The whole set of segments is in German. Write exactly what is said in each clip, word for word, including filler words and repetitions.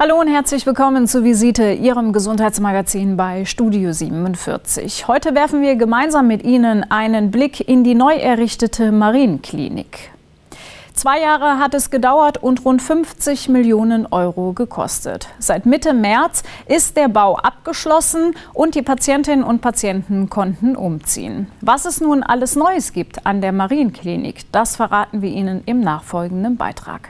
Hallo und herzlich willkommen zur Visite, Ihrem Gesundheitsmagazin bei Studio siebenundvierzig. Heute werfen wir gemeinsam mit Ihnen einen Blick in die neu errichtete Marienklinik. Zwei Jahre hat es gedauert und rund fünfzig Millionen Euro gekostet. Seit Mitte März ist der Bau abgeschlossen und die Patientinnen und Patienten konnten umziehen. Was es nun alles Neues gibt an der Marienklinik, das verraten wir Ihnen im nachfolgenden Beitrag.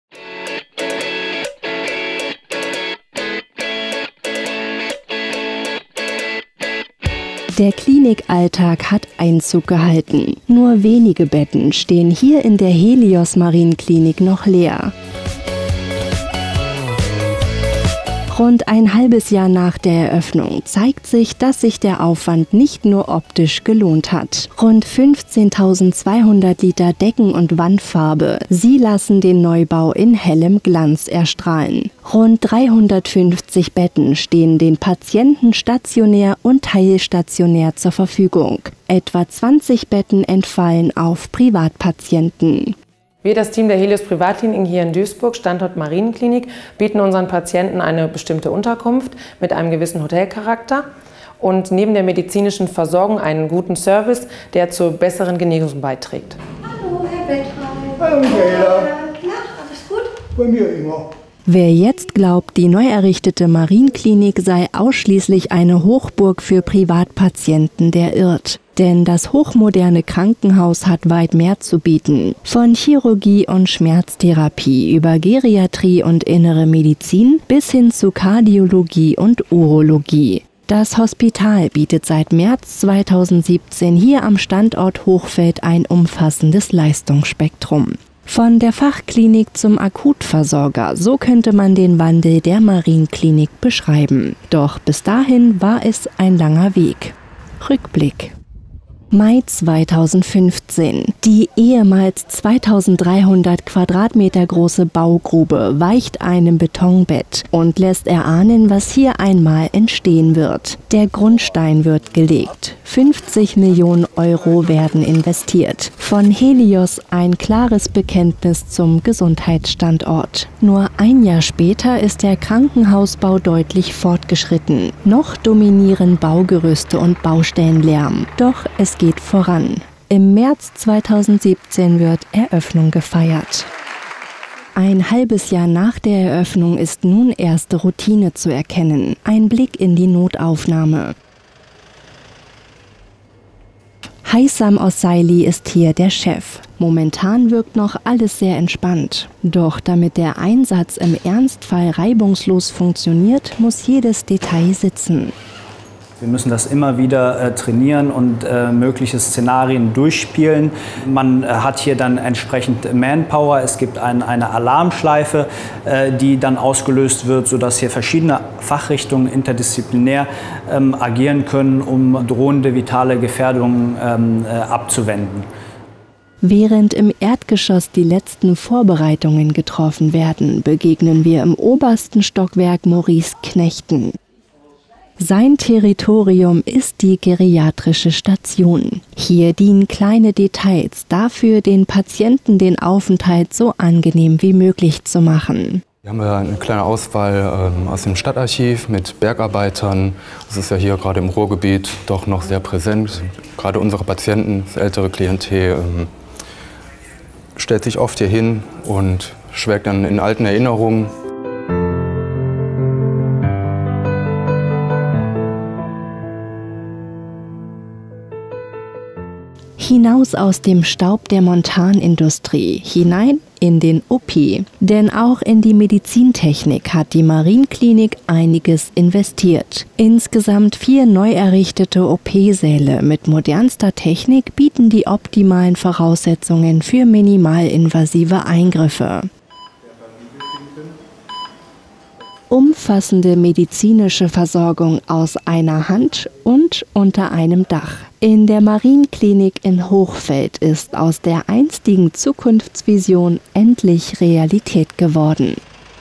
Der Klinikalltag hat Einzug gehalten. Nur wenige Betten stehen hier in der Helios Marienklinik noch leer. Rund ein halbes Jahr nach der Eröffnung zeigt sich, dass sich der Aufwand nicht nur optisch gelohnt hat. Rund fünfzehntausendzweihundert Liter Decken- und Wandfarbe. Sie lassen den Neubau in hellem Glanz erstrahlen. Rund dreihundertfünfzig Betten stehen den Patienten stationär und teilstationär zur Verfügung. Etwa zwanzig Betten entfallen auf Privatpatienten. Wir, das Team der Helios Privatkliniken hier in Duisburg, Standort Marienklinik, bieten unseren Patienten eine bestimmte Unterkunft mit einem gewissen Hotelcharakter und neben der medizinischen Versorgung einen guten Service, der zur besseren Genesung beiträgt. Hallo, Herr Beltran. Hallo, Michaela. Na, alles gut? Bei mir immer. Wer jetzt glaubt, die neu errichtete Marienklinik sei ausschließlich eine Hochburg für Privatpatienten, der irrt. Denn das hochmoderne Krankenhaus hat weit mehr zu bieten. Von Chirurgie und Schmerztherapie über Geriatrie und innere Medizin bis hin zu Kardiologie und Urologie. Das Hospital bietet seit März zweitausendsiebzehn hier am Standort Hochfeld ein umfassendes Leistungsspektrum. Von der Fachklinik zum Akutversorger, so könnte man den Wandel der Marienklinik beschreiben. Doch bis dahin war es ein langer Weg. Rückblick. Mai zweitausendfünfzehn. Die ehemals zweitausenddreihundert Quadratmeter große Baugrube weicht einem Betonbett und lässt erahnen, was hier einmal entstehen wird. Der Grundstein wird gelegt. fünfzig Millionen Euro werden investiert. Von Helios ein klares Bekenntnis zum Gesundheitsstandort. Nur ein Jahr später ist der Krankenhausbau deutlich fortgeschritten. Noch dominieren Baugerüste und Baustellenlärm. Doch es geht voran. Im März zweitausendsiebzehn wird Eröffnung gefeiert. Ein halbes Jahr nach der Eröffnung ist nun erste Routine zu erkennen. Ein Blick in die Notaufnahme. Haysam Ossaili ist hier der Chef. Momentan wirkt noch alles sehr entspannt. Doch damit der Einsatz im Ernstfall reibungslos funktioniert, muss jedes Detail sitzen. Wir müssen das immer wieder äh, trainieren und äh, mögliche Szenarien durchspielen. Man äh, hat hier dann entsprechend Manpower. Es gibt ein, eine Alarmschleife, äh, die dann ausgelöst wird, sodass hier verschiedene Fachrichtungen interdisziplinär ähm, agieren können, um drohende vitale Gefährdungen ähm, äh, abzuwenden. Während im Erdgeschoss die letzten Vorbereitungen getroffen werden, begegnen wir im obersten Stockwerk Maurice Knechten. Sein Territorium ist die geriatrische Station. Hier dienen kleine Details dafür, den Patienten den Aufenthalt so angenehm wie möglich zu machen. Wir haben ja eine kleine Auswahl ähm, aus dem Stadtarchiv mit Bergarbeitern. Das ist ja hier gerade im Ruhrgebiet doch noch sehr präsent. Gerade unsere Patienten, das ältere Klientel, ähm, stellt sich oft hier hin und schwelgt dann in alten Erinnerungen. Hinaus aus dem Staub der Montanindustrie, hinein in den O P. Denn auch in die Medizintechnik hat die Marienklinik einiges investiert. Insgesamt vier neu errichtete O P-Säle mit modernster Technik bieten die optimalen Voraussetzungen für minimalinvasive Eingriffe. Umfassende medizinische Versorgung aus einer Hand und unter einem Dach. In der Marienklinik in Hochfeld ist aus der einstigen Zukunftsvision endlich Realität geworden.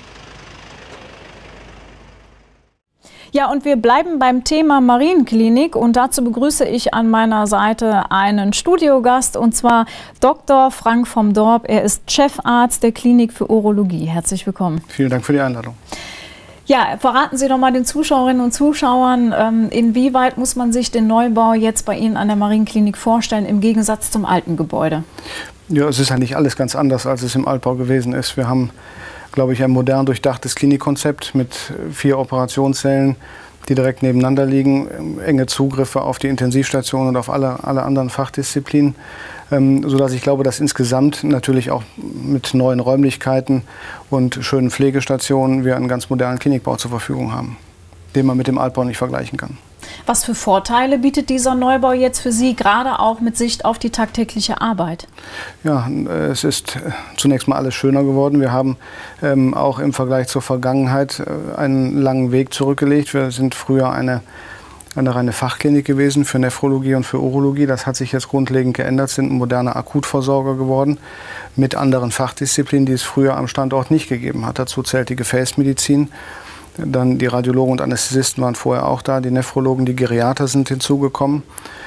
Ja, und wir bleiben beim Thema Marienklinik und dazu begrüße ich an meiner Seite einen Studiogast und zwar Doktor Frank vom Dorp. Er ist Chefarzt der Klinik für Urologie. Herzlich willkommen. Vielen Dank für die Einladung. Ja, verraten Sie doch mal den Zuschauerinnen und Zuschauern, ähm, inwieweit muss man sich den Neubau jetzt bei Ihnen an der Marienklinik vorstellen, im Gegensatz zum alten Gebäude? Ja, es ist ja nicht alles ganz anders, als es im Altbau gewesen ist. Wir haben, glaube ich, ein modern durchdachtes Klinikkonzept mit vier Operationssälen, die direkt nebeneinander liegen, enge Zugriffe auf die Intensivstation und auf alle, alle anderen Fachdisziplinen, ähm, sodass ich glaube, dass insgesamt natürlich auch mit neuen Räumlichkeiten und schönen Pflegestationen wir einen ganz modernen Klinikbau zur Verfügung haben, den man mit dem Altbau nicht vergleichen kann. Was für Vorteile bietet dieser Neubau jetzt für Sie, gerade auch mit Sicht auf die tagtägliche Arbeit? Ja, es ist zunächst mal alles schöner geworden. Wir haben ähm, auch im Vergleich zur Vergangenheit äh, einen langen Weg zurückgelegt. Wir sind früher eine, eine reine Fachklinik gewesen für Nephrologie und für Urologie. Das hat sich jetzt grundlegend geändert, sind ein moderner Akutversorger geworden mit anderen Fachdisziplinen, die es früher am Standort nicht gegeben hat. Dazu zählt die Gefäßmedizin. Dann die Radiologen und Anästhesisten waren vorher auch da, die Nephrologen, die Geriater sind hinzugekommen,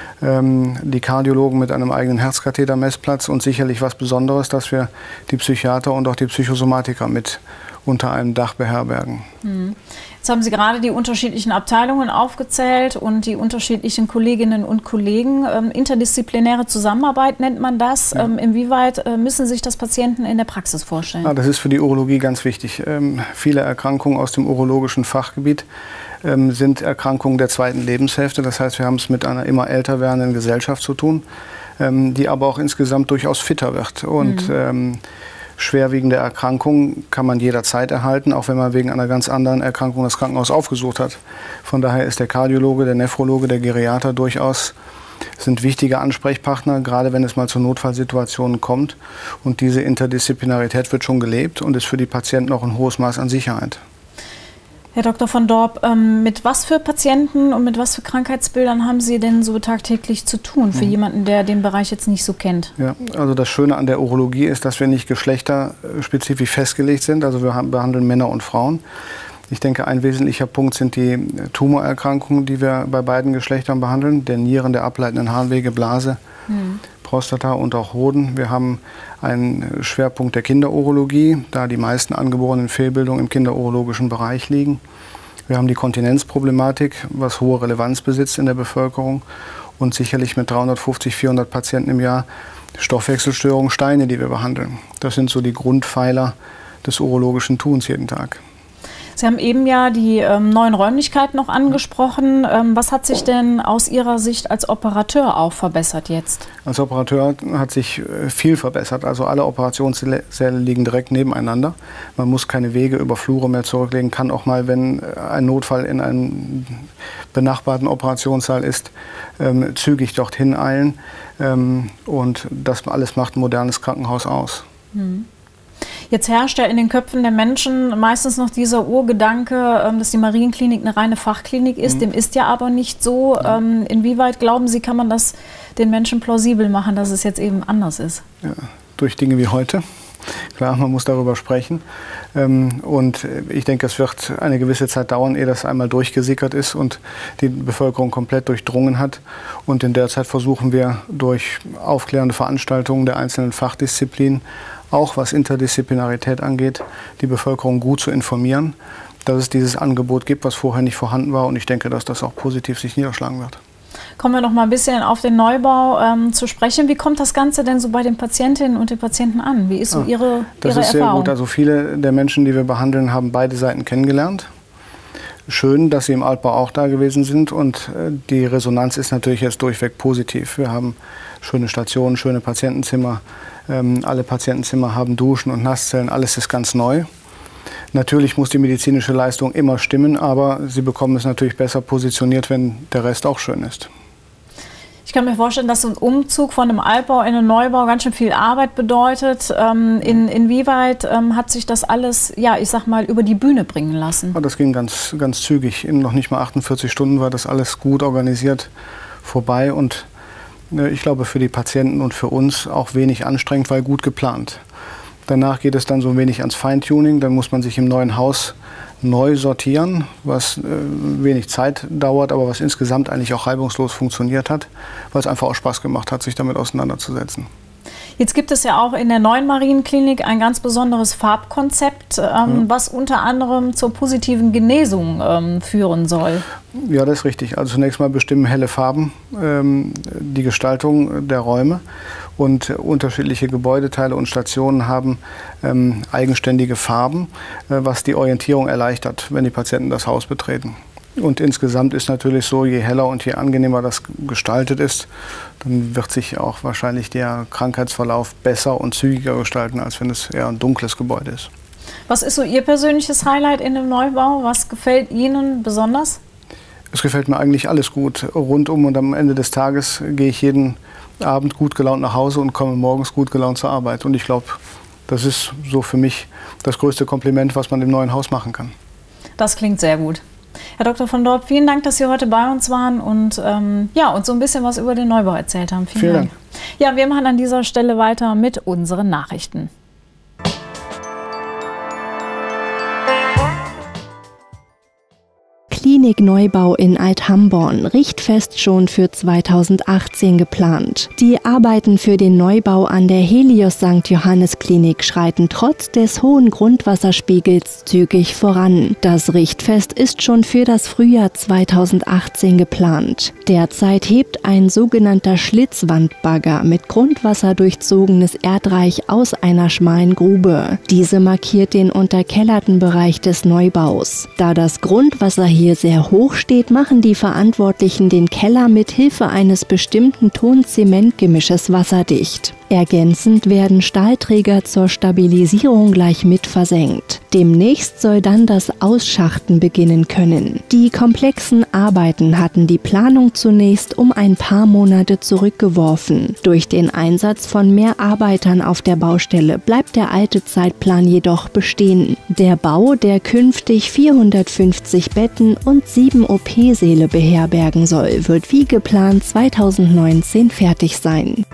ähm, die Kardiologen mit einem eigenen Herzkathetermessplatz und sicherlich was Besonderes, dass wir die Psychiater und auch die Psychosomatiker mit unter einem Dach beherbergen. Mhm. Jetzt haben Sie gerade die unterschiedlichen Abteilungen aufgezählt und die unterschiedlichen Kolleginnen und Kollegen. Ähm, interdisziplinäre Zusammenarbeit nennt man das. Ja. Ähm, inwieweit äh, müssen sich das Patienten in der Praxis vorstellen? Ja, das ist für die Urologie ganz wichtig. Ähm, viele Erkrankungen aus dem urologischen Fachgebiet ähm, sind Erkrankungen der zweiten Lebenshälfte. Das heißt, wir haben es mit einer immer älter werdenden Gesellschaft zu tun, ähm, die aber auch insgesamt durchaus fitter wird. Und mhm. ähm, schwerwiegende Erkrankungen kann man jederzeit erhalten, auch wenn man wegen einer ganz anderen Erkrankung das Krankenhaus aufgesucht hat. Von daher ist der Kardiologe, der Nephrologe, der Geriater durchaus sind wichtige Ansprechpartner, gerade wenn es mal zu Notfallsituationen kommt. Und diese Interdisziplinarität wird schon gelebt und ist für die Patienten auch ein hohes Maß an Sicherheit. Herr Doktor von Dorp, ähm, mit was für Patienten und mit was für Krankheitsbildern haben Sie denn so tagtäglich zu tun, für mhm. jemanden, der den Bereich jetzt nicht so kennt? Ja, also das Schöne an der Urologie ist, dass wir nicht geschlechterspezifisch festgelegt sind. Also wir haben, behandeln Männer und Frauen. Ich denke, ein wesentlicher Punkt sind die Tumorerkrankungen, die wir bei beiden Geschlechtern behandeln, der Nieren, der ableitenden Harnwege, Blase, mhm. Prostata und auch Hoden. Wir haben einen Schwerpunkt der Kinderurologie, da die meisten angeborenen Fehlbildungen im kinderurologischen Bereich liegen. Wir haben die Kontinenzproblematik, was hohe Relevanz besitzt in der Bevölkerung und sicherlich mit dreihundertfünfzig, vierhundert Patienten im Jahr Stoffwechselstörungen, Steine, die wir behandeln. Das sind so die Grundpfeiler des urologischen Tuns jeden Tag. Sie haben eben ja die ähm, neuen Räumlichkeiten noch angesprochen. Ähm, was hat sich denn aus Ihrer Sicht als Operateur auch verbessert jetzt? Als Operateur hat sich viel verbessert. Also alle Operationssäle liegen direkt nebeneinander. Man muss keine Wege über Flure mehr zurücklegen, kann auch mal, wenn ein Notfall in einem benachbarten Operationssaal ist, ähm, zügig dorthin eilen. Ähm, und das alles macht ein modernes Krankenhaus aus. Mhm. Jetzt herrscht ja in den Köpfen der Menschen meistens noch dieser Urgedanke, dass die Marienklinik eine reine Fachklinik ist. Mhm. Dem ist ja aber nicht so. Ja. Inwieweit, glauben Sie, kann man das den Menschen plausibel machen, dass es jetzt eben anders ist? Ja, durch Dinge wie heute. Klar, man muss darüber sprechen. Und ich denke, es wird eine gewisse Zeit dauern, ehe das einmal durchgesickert ist und die Bevölkerung komplett durchdrungen hat. Und in der Zeit versuchen wir durch aufklärende Veranstaltungen der einzelnen Fachdisziplinen, auch was Interdisziplinarität angeht, die Bevölkerung gut zu informieren, dass es dieses Angebot gibt, was vorher nicht vorhanden war. Und ich denke, dass das auch positiv sich niederschlagen wird. Kommen wir noch mal ein bisschen auf den Neubau ähm, zu sprechen. Wie kommt das Ganze denn so bei den Patientinnen und den Patienten an? Wie ist so Ihre, Ihre Erfahrung? Das ist sehr gut. Also viele der Menschen, die wir behandeln, haben beide Seiten kennengelernt. Schön, dass sie im Altbau auch da gewesen sind. Und äh, die Resonanz ist natürlich jetzt durchweg positiv. Wir haben schöne Stationen, schöne Patientenzimmer. Ähm, alle Patientenzimmer haben Duschen und Nasszellen. Alles ist ganz neu. Natürlich muss die medizinische Leistung immer stimmen, aber sie bekommen es natürlich besser positioniert, wenn der Rest auch schön ist. Ich kann mir vorstellen, dass so ein Umzug von einem Altbau in einen Neubau ganz schön viel Arbeit bedeutet. Ähm, in, inwieweit ähm, hat sich das alles, ja, ich sag mal, über die Bühne bringen lassen? Ja, das ging ganz, ganz zügig. In noch nicht mal achtundvierzig Stunden war das alles gut organisiert vorbei und äh, ich glaube für die Patienten und für uns auch wenig anstrengend, weil gut geplant. Danach geht es dann so ein wenig ans Feintuning. Dann muss man sich im neuen Haus neu sortieren, was äh, wenig Zeit dauert, aber was insgesamt eigentlich auch reibungslos funktioniert hat, weil es einfach auch Spaß gemacht hat, sich damit auseinanderzusetzen. Jetzt gibt es ja auch in der neuen Marienklinik ein ganz besonderes Farbkonzept, ähm, ja. was unter anderem zur positiven Genesung ähm, führen soll. Ja, das ist richtig. Also zunächst mal bestimmen helle Farben ähm, die Gestaltung der Räume. Und unterschiedliche Gebäudeteile und Stationen haben ähm, eigenständige Farben, äh, was die Orientierung erleichtert, wenn die Patienten das Haus betreten. Und insgesamt ist natürlich so, je heller und je angenehmer das gestaltet ist, dann wird sich auch wahrscheinlich der Krankheitsverlauf besser und zügiger gestalten, als wenn es eher ein dunkles Gebäude ist. Was ist so Ihr persönliches Highlight in dem Neubau? Was gefällt Ihnen besonders? Es gefällt mir eigentlich alles gut rundum, und am Ende des Tages gehe ich jeden Abend gut gelaunt nach Hause und komme morgens gut gelaunt zur Arbeit. Und ich glaube, das ist so für mich das größte Kompliment, was man im neuen Haus machen kann. Das klingt sehr gut. Herr Doktor von Dorp, vielen Dank, dass Sie heute bei uns waren und ähm, ja, uns so ein bisschen was über den Neubau erzählt haben. Vielen, vielen Dank. Dank. Ja, wir machen an dieser Stelle weiter mit unseren Nachrichten. Klinikneubau in Alt-Hamborn, Richtfest schon für zweitausendachtzehn geplant. Die Arbeiten für den Neubau an der Helios Sankt Johannes Klinik schreiten trotz des hohen Grundwasserspiegels zügig voran. Das Richtfest ist schon für das Frühjahr zweitausendachtzehn geplant. Derzeit hebt ein sogenannter Schlitzwandbagger mit Grundwasser durchzogenes Erdreich aus einer schmalen Grube. Diese markiert den unterkellerten Bereich des Neubaus. Da das Grundwasser hier sehr hoch steht, machen die Verantwortlichen den Keller mit Hilfe eines bestimmten Ton-Zement-Gemisches wasserdicht. Ergänzend werden Stahlträger zur Stabilisierung gleich mit versenkt. Demnächst soll dann das Ausschachten beginnen können. Die komplexen Arbeiten hatten die Planung zunächst um ein paar Monate zurückgeworfen. Durch den Einsatz von mehr Arbeitern auf der Baustelle bleibt der alte Zeitplan jedoch bestehen. Der Bau, der künftig vierhundertfünfzig Betten und sieben O P-Säle beherbergen soll, wird wie geplant zweitausendneunzehn fertig sein.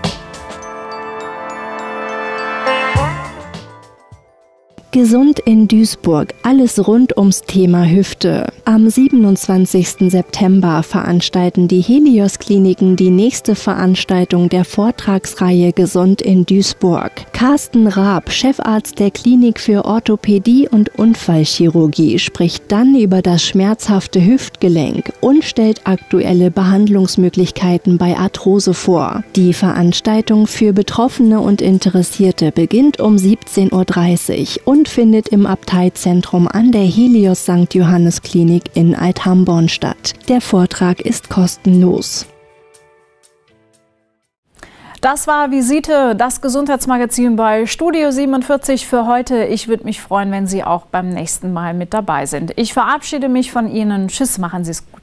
Gesund in Duisburg, alles rund ums Thema Hüfte. Am siebenundzwanzigsten September veranstalten die Helios-Kliniken die nächste Veranstaltung der Vortragsreihe Gesund in Duisburg. Carsten Raab, Chefarzt der Klinik für Orthopädie und Unfallchirurgie, spricht dann über das schmerzhafte Hüftgelenk und stellt aktuelle Behandlungsmöglichkeiten bei Arthrose vor. Die Veranstaltung für Betroffene und Interessierte beginnt um siebzehn Uhr dreißig und findet im Abteizentrum an der Helios Sankt Johannes Klinik in Alt-Hamborn statt. Der Vortrag ist kostenlos. Das war Visite, das Gesundheitsmagazin bei Studio siebenundvierzig für heute. Ich würde mich freuen, wenn Sie auch beim nächsten Mal mit dabei sind. Ich verabschiede mich von Ihnen. Tschüss, machen Sie es gut.